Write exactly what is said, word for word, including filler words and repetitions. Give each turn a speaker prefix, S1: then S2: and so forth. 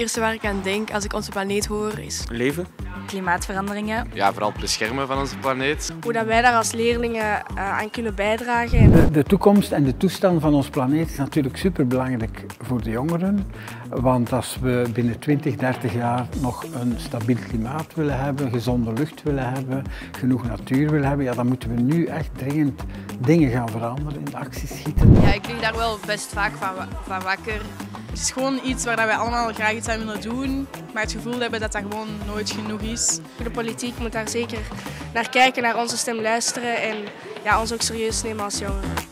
S1: eerste waar ik aan denk als ik onze planeet hoor is
S2: leven.
S3: Klimaatveranderingen.
S4: Ja, vooral het beschermen van onze planeet.
S1: Hoe dat wij daar als leerlingen uh, aan kunnen bijdragen.
S5: De, de toekomst en de toestand van ons planeet is natuurlijk superbelangrijk voor de jongeren. Want als we binnen twintig, dertig jaar nog een stabiel klimaat willen hebben, gezonde lucht willen hebben, genoeg natuur willen hebben, ja, dan moeten we nu echt dringend dingen gaan veranderen, in actie schieten.
S6: Ja, ik lig daar wel best vaak van, van wakker. Het is gewoon iets waar wij allemaal graag iets aan willen doen, maar het gevoel hebben dat dat gewoon nooit genoeg is.
S1: De politiek moet daar zeker naar kijken, naar onze stem luisteren en ja, ons ook serieus nemen als jongeren.